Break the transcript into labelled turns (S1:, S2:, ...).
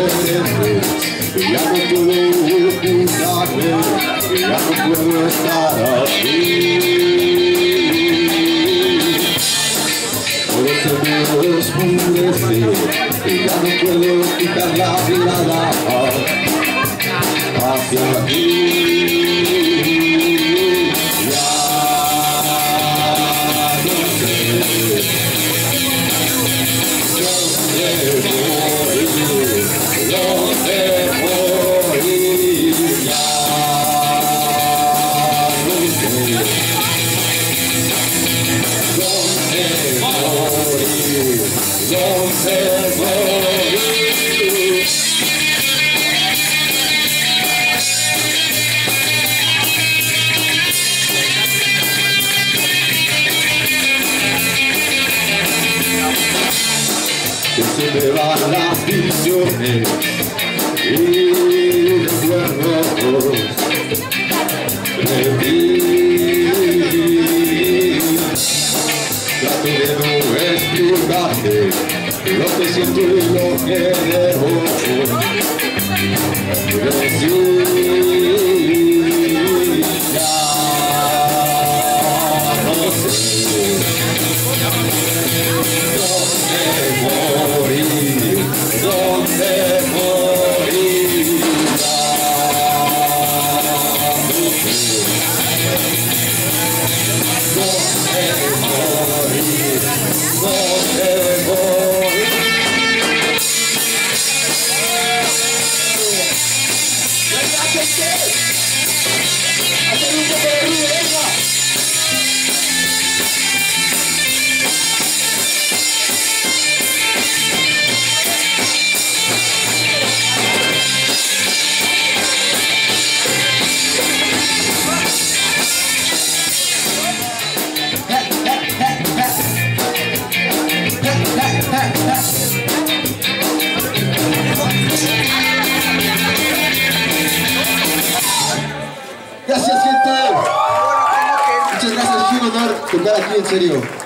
S1: mereces, que ya no puedo ocultarme, que ya no puedo estar así. Todo se me oscurece, que ya no puedo quitar la mirada hacia ti. Que se me van las visiones y recuerdos de ti. Trato de no explicarte lo que siento y lo que debo decir. Ya no sé dónde morir, Gracias, gente. Muchas gracias, es un honor tocar aquí, en serio.